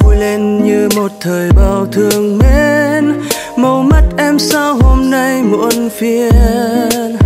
vui lên như một thời bao thương mến. Màu mắt em sao hôm nay muộn phiền.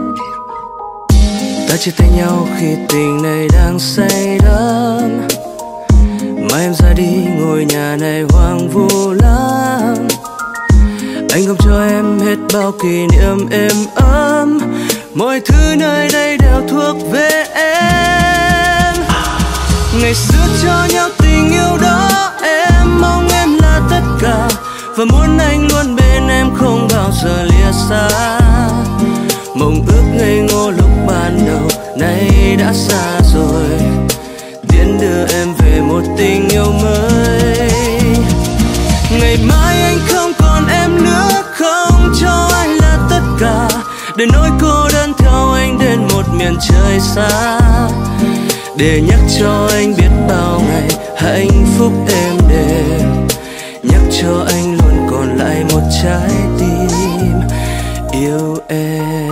Ta chia tay nhau khi tình này đang say đắm, mà em ra đi ngôi nhà này hoang vu lắm. Anh không cho em hết bao kỷ niệm êm ấm, mọi thứ nơi đây đều thuộc về em. Ngày xưa cho nhau tình yêu đó, em mong em là tất cả, và muốn anh luôn bên em không bao giờ lìa xa. Mộng ước ngây ngô lúc ban đầu nay đã xa rồi, tiễn đưa em về một tình yêu mới. Ngày mai anh không còn em nữa, không cho anh là tất cả, để nỗi cô đơn theo anh đến một miền trời xa. Để nhắc cho anh biết bao ngày hạnh phúc êm đềm, nhắc cho anh luôn còn lại một trái tim yêu em.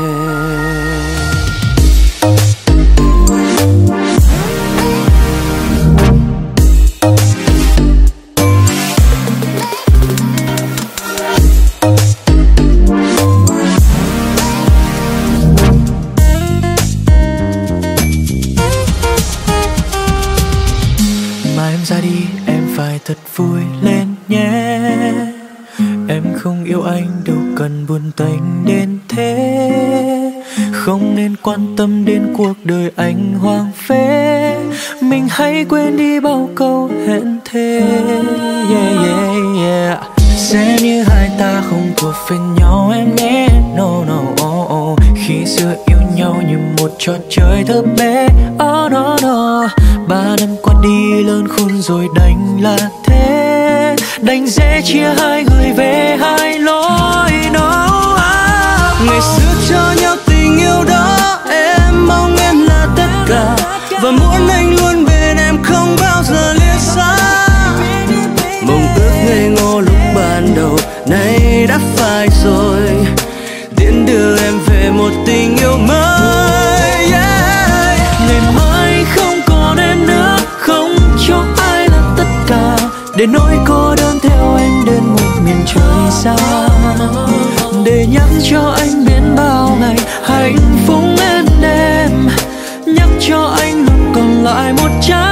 Ra đi em phải thật vui lên nhé. Em không yêu anh đâu cần buồn tênh đến thế. Không nên quan tâm đến cuộc đời anh hoang phế. Mình hãy quên đi bao câu hẹn thề. Yeah, yeah, yeah. Sẽ như hai ta không thuộc về nhau em nhé. No, no, oh, oh. Khi xưa yêu nhau như một trò chơi thơ bé. Oh, no, no. 3 năm qua đi lớn khôn rồi đành là thế. Đành dễ chia hai người về hai lối. No. Ngày xưa cho nhau tình yêu đó, em mong em là tất cả, và muốn anh luôn bên em không bao giờ lìa xa. Mong ước ngây ngô lúc ban đầu nay đã phai rồi, tiễn đưa em về một tình yêu mới. Yeah. Ngày mai không còn em nữa, không cho ai là tất cả, để nỗi cô đơn theo anh đến một miền trời xa. Để nhắc cho anh biết bao ngày hạnh phúc êm đềm, nhắc cho anh luôn còn lại một trái